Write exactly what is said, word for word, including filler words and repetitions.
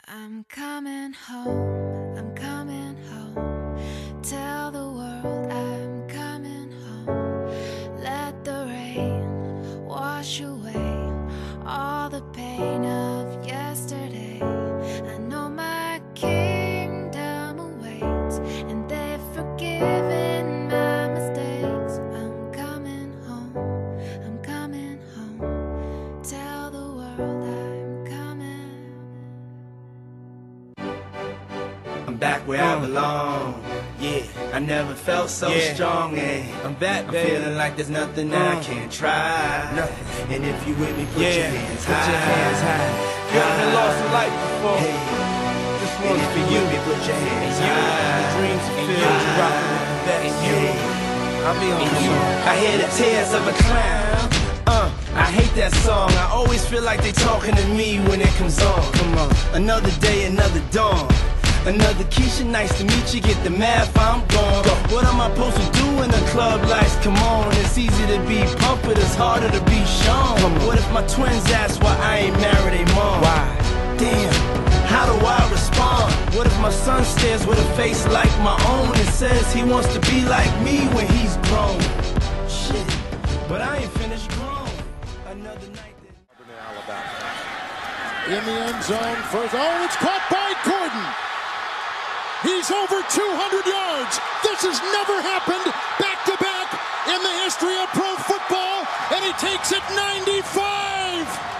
I'm coming home, I'm coming home. Tell the world I'm coming home. Let the rain wash away all the pain of yesterday. I know my kingdom awaits, and they've forgiven my mistakes. I'm coming home, I'm coming home. Tell the world I'm coming. I'm back where I belong. Yeah, I never felt so Yeah. strong. And I'm back, I'm baby. feeling like there's nothing I Uh. can't try. Nothing. And if you with me, put Yeah, your hands put high. your hands high. You ever been lost in life before? Hey. This And one's if for you you. with me, put your hands And you, high. the dreams And fulfilled, you. you rockin' with the best. And you. I'll be on you. I hear the tears of a clown. Uh, I hate that song. I always feel like they talking to me when it comes on. Come on. Another day, another dawn. Another Keisha, nice to meet you. Get the math, I'm gone. What am I supposed to do when the club lights come on? It's easy to be pumped, but it's harder to be shown. What if my twins ask why I ain't married a mom? Why? Damn, how do I respond? What if my son stares with a face like my own and says he wants to be like me when he's grown? Shit, but I ain't finished grown. Another night that... In the end zone, first, oh, it's caught by Gordon. He's over two hundred yards. This has never happened back-to-back in the history of pro football, and he takes it ninety-five.